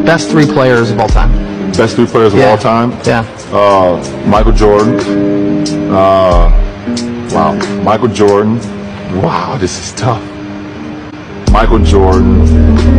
Best three players of all time. Best three players of all time? Yeah. Michael Jordan. Wow. Michael Jordan. Wow, this is tough. Michael Jordan.